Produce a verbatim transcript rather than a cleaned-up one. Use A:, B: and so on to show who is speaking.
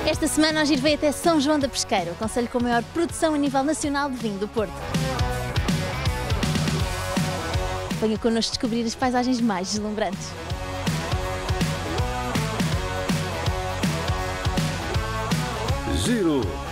A: Esta semana a Agir veio até São João da Pesqueira, o concelho com a maior produção a nível nacional de vinho do Porto. Venha connosco descobrir as paisagens mais deslumbrantes.
B: Giro